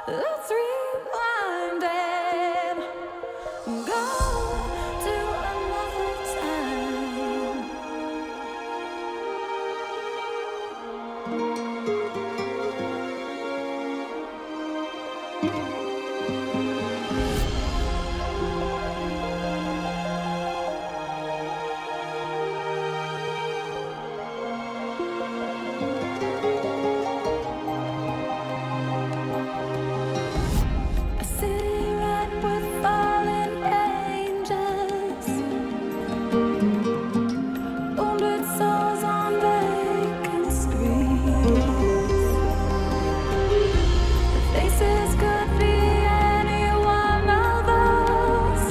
Let's rewind and go to another time. A city ripe with fallen angels, wounded souls on vacant streets. The faces could be any one of us,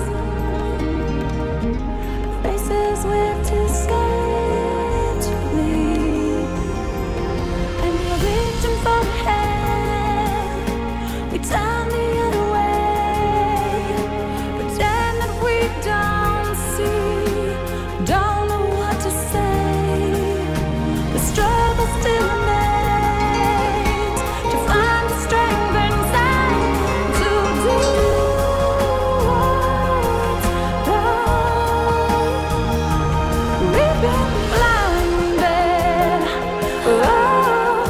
faces we're too scared to meet. And we're reaching for the hand, we turn the other way, pretend that we don't see, don't know what to say. The struggle still remains to find the strength inside to do what's right. We've been blinded. Oh,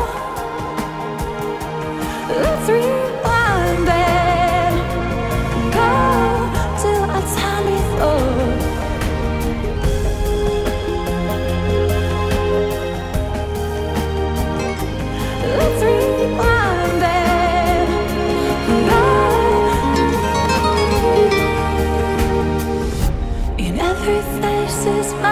let's rewind and go to a time before. Let's rewind and go. In every face is my